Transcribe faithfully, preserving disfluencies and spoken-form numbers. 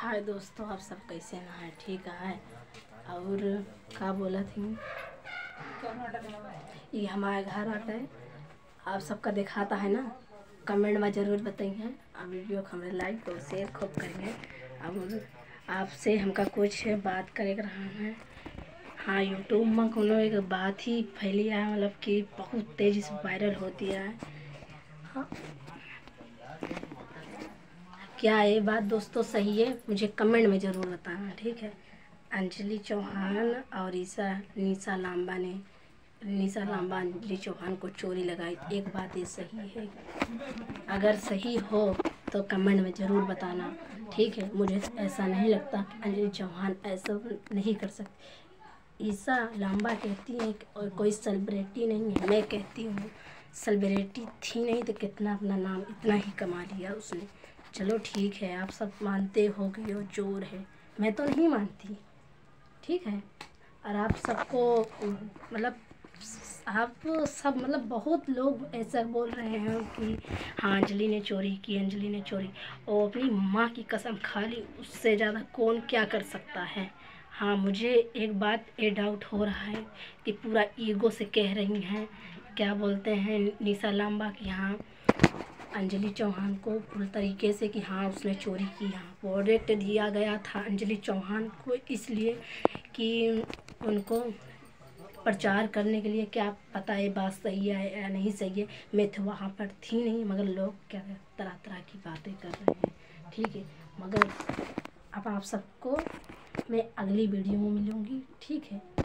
हाय दोस्तों, आप सब कैसे ना है? ठीक है। और का बोला थी ये हमारे घर आता है, आप सबका दिखाता है ना। कमेंट में ज़रूर बताइए। और वीडियो को हमें लाइक और शेयर खूब करेंगे। और आपसे हमका कुछ बात करे रहा है। हाँ, यूट्यूब में कोनो एक बात ही फैली है, मतलब कि बहुत तेज़ी से वायरल होती है। हाँ, क्या ये बात दोस्तों सही है? मुझे कमेंट में ज़रूर बताना, ठीक है। अंजलि चौहान और ईसा निशा लांबा ने निशा लांबा अंजलि चौहान को चोरी लगाई, एक बात ये सही है? अगर सही हो तो कमेंट में ज़रूर बताना, ठीक है। मुझे ऐसा नहीं लगता कि अंजलि चौहान ऐसा नहीं कर सकती। ईसा लांबा कहती है कि और कोई सेलिब्रिटी नहीं है। मैं कहती हूँ सेलिब्रिटी थी नहीं तो कितना अपना नाम इतना ही कमा लिया उसने। चलो ठीक है, आप सब मानते हो कि वो चोर है, मैं तो नहीं मानती, ठीक है। और आप सबको मतलब आप सब मतलब बहुत लोग ऐसा बोल रहे हैं कि हाँ अंजलि ने चोरी की, अंजलि ने चोरी। और अपनी माँ की कसम खा ली, उससे ज़्यादा कौन क्या कर सकता है। हाँ, मुझे एक बात ये डाउट हो रहा है कि पूरा ईगो से कह रही हैं, क्या बोलते हैं निशा लांबा की हाँ अंजलि चौहान को पूरी तरीके से कि हाँ उसने चोरी की। हाँ, प्रोडक्ट दिया गया था अंजलि चौहान को इसलिए कि उनको प्रचार करने के लिए। क्या पता ये बात सही है या नहीं सही है, मैं तो वहाँ पर थी नहीं, मगर लोग क्या तरह तरह की बातें कर रहे हैं, ठीक है। मगर अब आप सबको मैं अगली वीडियो में मिलूँगी, ठीक है।